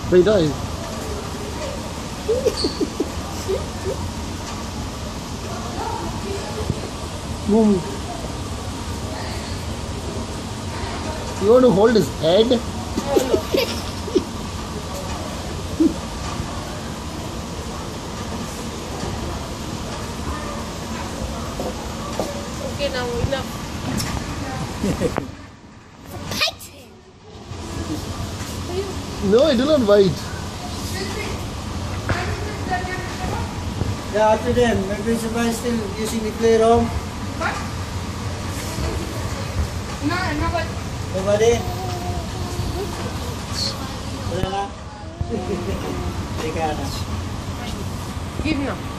Wait, die. Move. You want to hold his head? Okay, now enough. No, I do not bite. Yeah, after them, my principal is still using the playroom. What? No, nobody. Nobody? Wala na? Teka na. Give now.